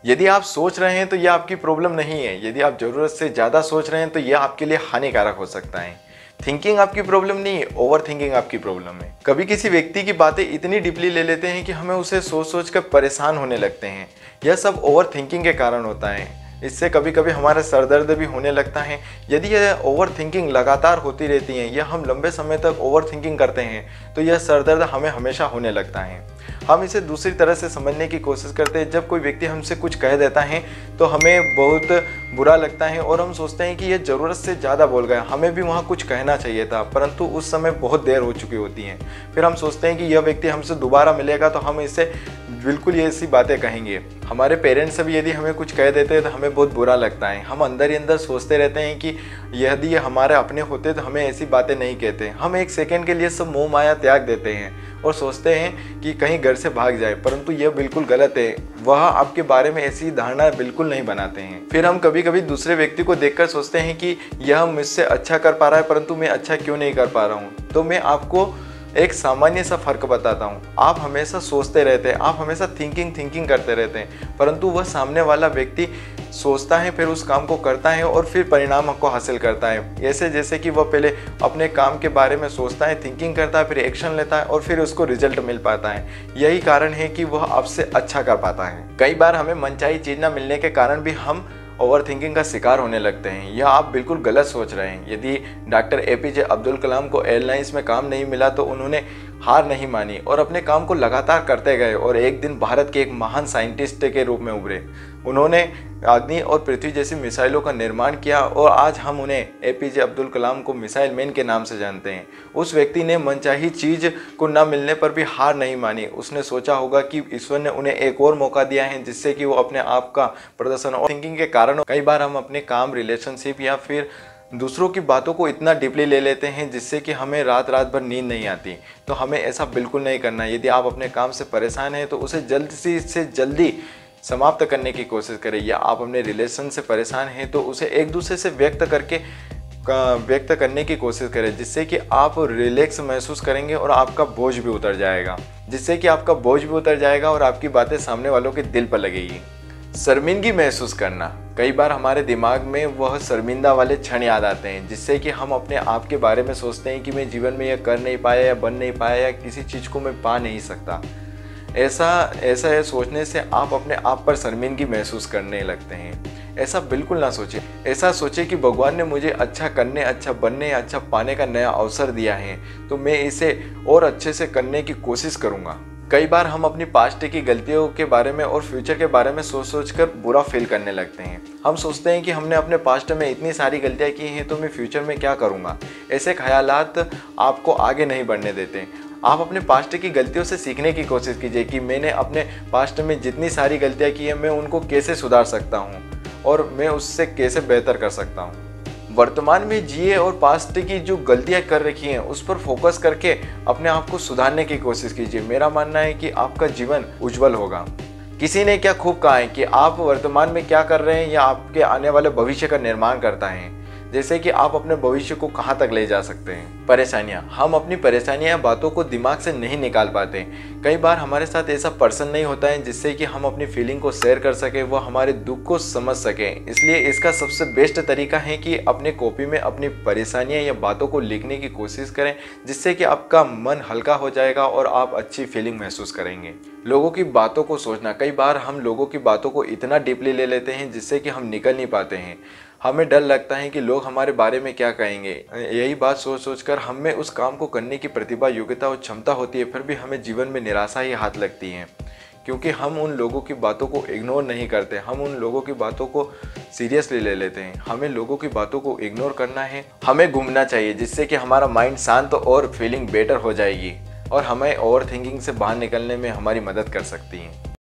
यदि आप सोच रहे हैं तो यह आपकी प्रॉब्लम नहीं है, यदि आप ज़रूरत से ज़्यादा सोच रहे हैं तो यह आपके लिए हानिकारक हो सकता है। थिंकिंग आपकी प्रॉब्लम नहीं है, ओवर थिंकिंग आपकी प्रॉब्लम है। कभी किसी व्यक्ति की बातें इतनी डीपली ले लेते हैं कि हमें उसे सोच सोच कर परेशान होने लगते हैं। यह सब ओवर थिंकिंग के कारण होता है। इससे कभी कभी हमारा सर दर्द भी होने लगता है। यदि यह ओवर थिंकिंग लगातार होती रहती है या हम लंबे समय तक ओवर थिंकिंग करते हैं तो यह सर दर्द हमें हमेशा होने लगता है। हम इसे दूसरी तरह से समझने की कोशिश करते हैं। जब कोई व्यक्ति हमसे कुछ कह देता है तो हमें बहुत बुरा लगता है और हम सोचते हैं कि यह ज़रूरत से ज़्यादा बोल गया, हमें भी वहाँ कुछ कहना चाहिए था, परंतु उस समय बहुत देर हो चुकी होती है। फिर हम सोचते हैं कि यह व्यक्ति हमसे दोबारा मिलेगा तो हम इससे बिल्कुल ये ऐसी बातें कहेंगे। हमारे पेरेंट्स भी यदि हमें कुछ कह देते हैं तो हमें बहुत बुरा लगता है। हम अंदर ही अंदर सोचते रहते हैं कि यदि ये हमारे अपने होते तो हमें ऐसी बातें नहीं कहते। हम एक सेकंड के लिए सब मोह माया त्याग देते हैं और सोचते हैं कि कहीं घर से भाग जाए, परंतु यह बिल्कुल गलत है। वह आपके बारे में ऐसी धारणा बिल्कुल नहीं बनाते हैं। फिर हम कभी कभी दूसरे व्यक्ति को देखकर सोचते हैं कि यह मुझसे अच्छा कर पा रहा है परंतु मैं अच्छा क्यों नहीं कर पा रहा हूँ। तो मैं आपको एक सामान्य सा फर्क बताता हूँ। आप हमेशा सोचते रहते हैं, आप हमेशा थिंकिंग करते रहते हैं, परंतु वह सामने वाला व्यक्ति सोचता है, फिर उस काम को करता है और फिर परिणाम को हासिल करता है। ऐसे जैसे कि वह पहले अपने काम के बारे में सोचता है, थिंकिंग करता है, फिर एक्शन लेता है और फिर उसको रिजल्ट मिल पाता है। यही कारण है कि वह आपसे अच्छा कर पाता है। कई बार हमें मनचाही चीज़ न मिलने के कारण भी हम ओवर थिंकिंग का शिकार होने लगते हैं। यह आप बिल्कुल गलत सोच रहे हैं। यदि डॉक्टर APJ अब्दुल कलाम को एयरलाइंस में काम नहीं मिला तो उन्होंने हार नहीं मानी और अपने काम को लगातार करते गए और एक दिन भारत के एक महान साइंटिस्ट के रूप में उभरे। उन्होंने अग्नि और पृथ्वी जैसी मिसाइलों का निर्माण किया और आज हम उन्हें APJ अब्दुल कलाम को मिसाइल मैन के नाम से जानते हैं। उस व्यक्ति ने मनचाही चीज़ को न मिलने पर भी हार नहीं मानी। उसने सोचा होगा कि ईश्वर ने उन्हें एक और मौका दिया है जिससे कि वो अपने आप का प्रदर्शन और थिंकिंग के कारण कई बार हम अपने काम, रिलेशनशिप या फिर दूसरों की बातों को इतना डीपली ले लेते हैं जिससे कि हमें रात भर नींद नहीं आती। तो हमें ऐसा बिल्कुल नहीं करना। यदि आप अपने काम से परेशान हैं तो उसे जल्दी से जल्दी समाप्त करने की कोशिश करें, या आप अपने रिलेशन से परेशान हैं तो उसे एक दूसरे से व्यक्त करने की कोशिश करें, जिससे कि आप रिलैक्स महसूस करेंगे और आपका बोझ भी उतर जाएगा और आपकी बातें सामने वालों के दिल पर लगेगी। शर्मिंदगी महसूस करना। कई बार हमारे दिमाग में वह शर्मिंदा वाले क्षण याद आते हैं जिससे कि हम अपने आप के बारे में सोचते हैं कि मैं जीवन में यह कर नहीं पाया या बन नहीं पाया या किसी चीज़ को मैं पा नहीं सकता। ऐसा सोचने से आप अपने आप पर शर्मिंदगी महसूस करने लगते हैं। ऐसा बिल्कुल ना सोचें। ऐसा सोचें कि भगवान ने मुझे अच्छा करने, अच्छा बनने, अच्छा पाने का नया अवसर दिया है तो मैं इसे और अच्छे से करने की कोशिश करूँगा। कई बार हम अपनी पास्ट की गलतियों के बारे में और फ्यूचर के बारे में सोच कर बुरा फील करने लगते हैं। हम सोचते हैं कि हमने अपने पास्ट में इतनी सारी गलतियां की हैं तो मैं फ्यूचर में क्या करूंगा। ऐसे ख्यालात आपको आगे नहीं बढ़ने देते। आप अपने पास्ट की गलतियों से सीखने की कोशिश कीजिए कि मैंने अपने पास्ट में जितनी सारी गलतियाँ की हैं मैं उनको कैसे सुधार सकता हूँ और मैं उससे कैसे बेहतर कर सकता हूँ। वर्तमान में जिए और पास्ट की जो गलतियां कर रखी हैं उस पर फोकस करके अपने आप को सुधारने की कोशिश कीजिए। मेरा मानना है कि आपका जीवन उज्जवल होगा। किसी ने क्या खूब कहा है कि आप वर्तमान में क्या कर रहे हैं या आपके आने वाले भविष्य का निर्माण करता है, जैसे कि आप अपने भविष्य को कहाँ तक ले जा सकते हैं। परेशानियाँ। हम अपनी परेशानियाँ बातों को दिमाग से नहीं निकाल पाते। कई बार हमारे साथ ऐसा पर्सन नहीं होता है जिससे कि हम अपनी फीलिंग को शेयर कर सके, वो हमारे दुख को समझ सके। इसलिए इसका सबसे बेस्ट तरीका है कि अपने कॉपी में अपनी परेशानियाँ या बातों को लिखने की कोशिश करें, जिससे कि आपका मन हल्का हो जाएगा और आप अच्छी फीलिंग महसूस करेंगे। लोगों की बातों को सोचना। कई बार हम लोगों की बातों को इतना डीपली ले लेते हैं जिससे कि हम निकल नहीं पाते हैं। हमें डर लगता है कि लोग हमारे बारे में क्या कहेंगे। यही बात सोच कर हमें उस काम को करने की प्रतिभा, योग्यता और क्षमता होती है, फिर भी हमें जीवन में निराशा ही हाथ लगती है, क्योंकि हम उन लोगों की बातों को इग्नोर नहीं करते। हम उन लोगों की बातों को सीरियसली ले लेते हैं। हमें लोगों की बातों को इग्नोर करना है। हमें घूमना चाहिए जिससे कि हमारा माइंड शांत और फीलिंग बेटर हो जाएगी और हमें ओवर थिंकिंग से बाहर निकलने में हमारी मदद कर सकती है।